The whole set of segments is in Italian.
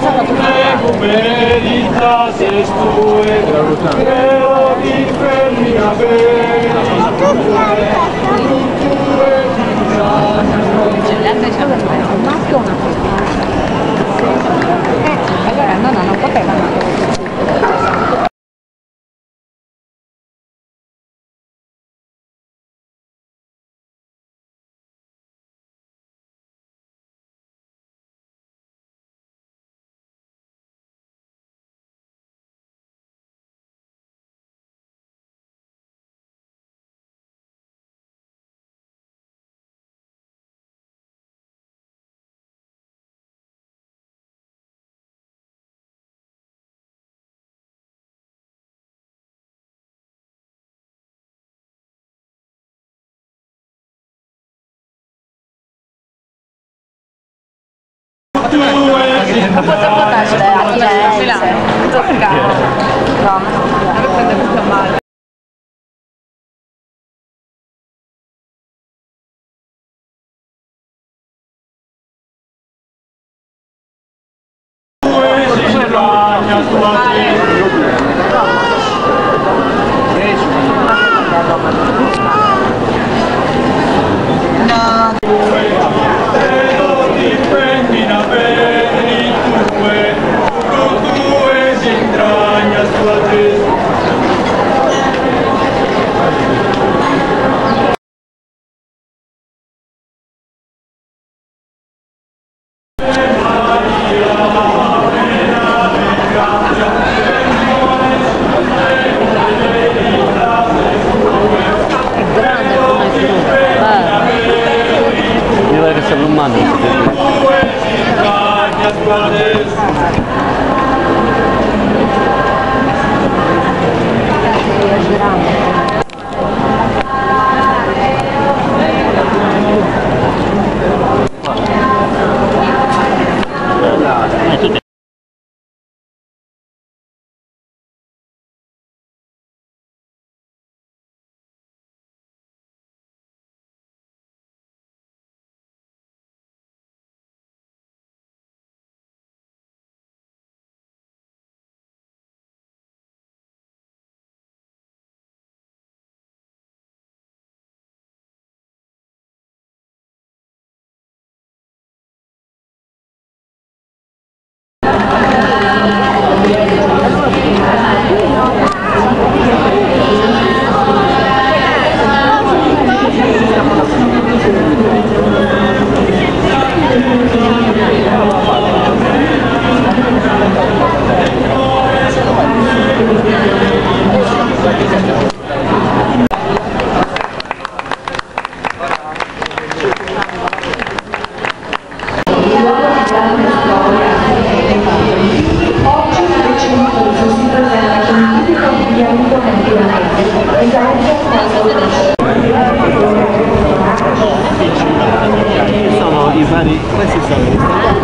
prego meditas tue, prego di femmina bene, un maschio o una femmina? Allora no, non potevano. Non posso portarci a Firenze, tocca. No, mi prende molto male. Sono i vari, questi sono gli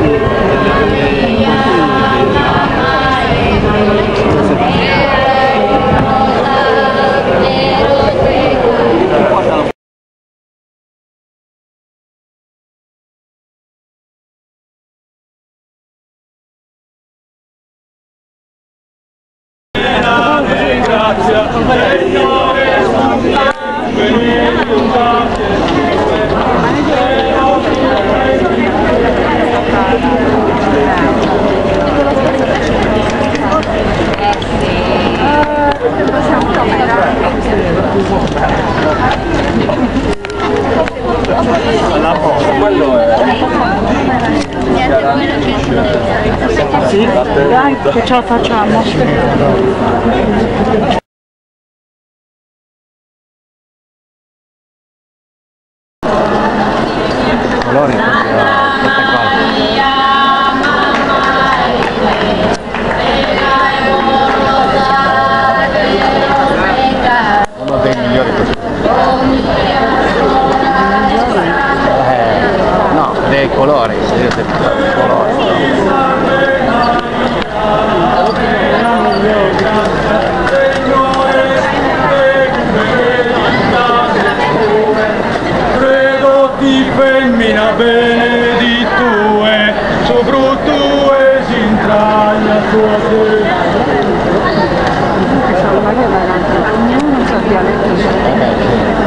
Sì, dai, che ce la facciamo. colori spettacolari. Uno dei migliori così. No, dei colori, io dei colori. Prego di femmina bene. non so dialetto.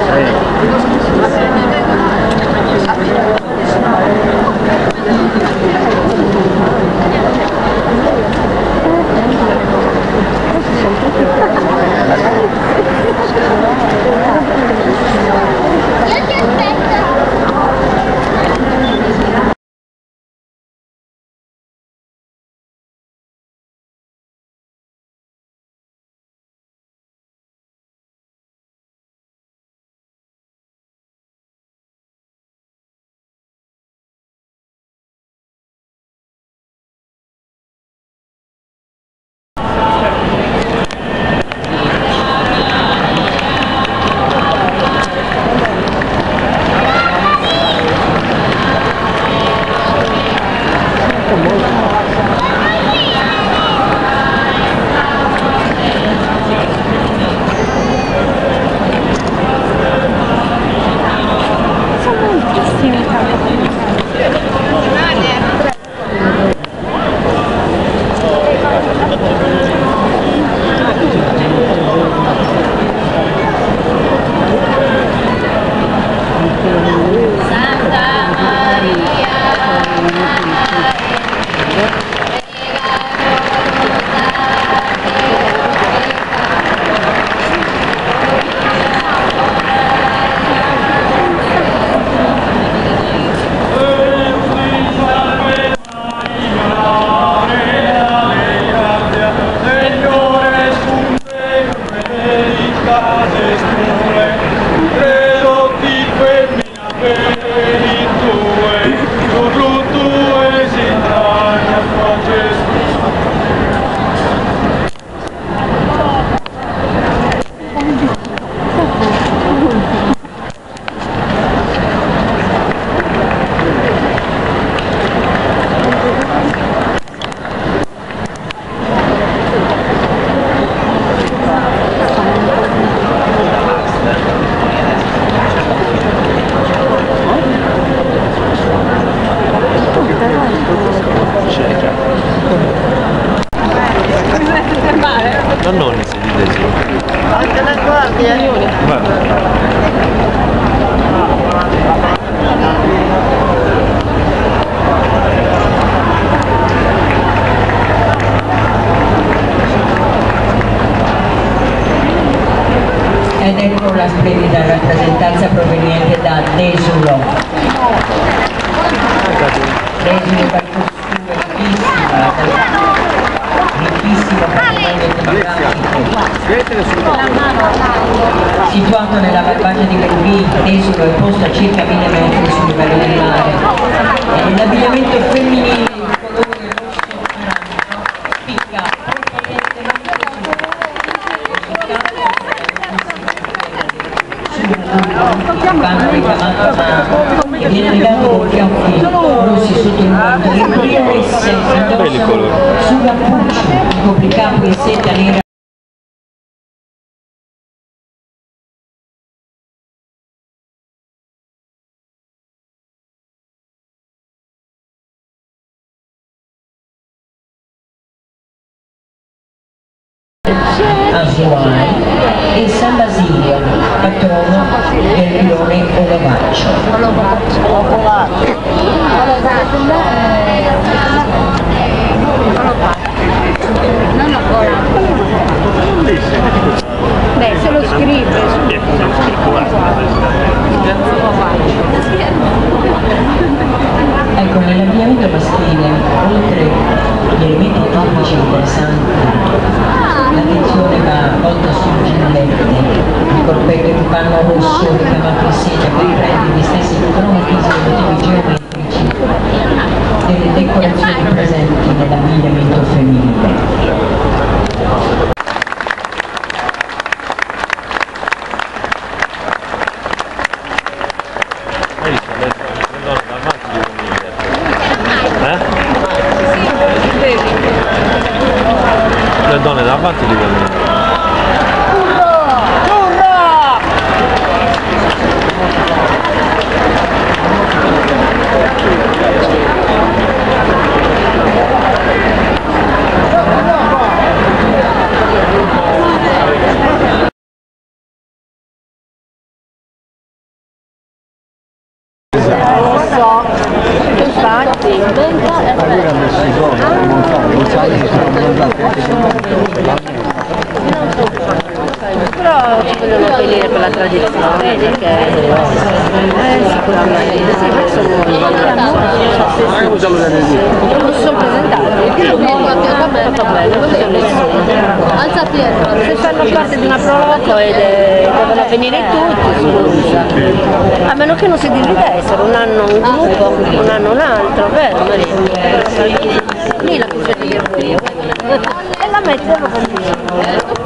Nonnone si dice sì. Anche la guardia. Ed ecco la splendida rappresentanza proveniente da Desulo. Desulo dal costume ricchissimo patrimonio etnografico. Situato nella Barbagia di Belvì, Desulo è posto a circa 1000 metri sul livello del mare. E nell'abbigliamento femminile di colore rosso arancio spicca vanno ricamato a mano e viene legato con fiocchi rossi sotto il manto e prima esse indossano sul cappuccio il copricapo in seta nera. Azuai e San Basilio, patrono del rione Olovaccio. Non ancora. Beh, se lo scrive. Ecco, nell'abbigliamento maschile, oltre agli elementi tipici interessanti, l'attenzione va volta sul giullette, il corpetto di panno rosso ricamato in seta comprende gli stessi cromatismi e motivi geometrici delle decorazioni presenti nell'abbigliamento femminile. Le donne davanti li vedono. Però ci vogliono venire per la tradizione, perché sicuramente non si sono presentati, Alza Pietro. se fanno parte di una proloco e devono venire tutti, scusa. A meno che non si dividessero, un anno un gruppo, un anno un altro, vero Maria? Lì la cucetta di io. E la mettono così.